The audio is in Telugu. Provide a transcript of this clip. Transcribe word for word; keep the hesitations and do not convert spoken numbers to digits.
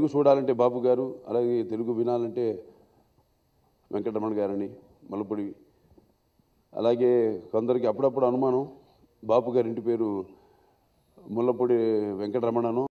తెలుగు చూడాలంటే బాపు గారు, అలాగే తెలుగు వినాలంటే వెంకటరమణ గారని మల్లపూడి. అలాగే కొందరికి అప్పుడప్పుడు అనుమానం బాపు గారి ఇంటి పేరు ముల్లపూడి వెంకటరమణను.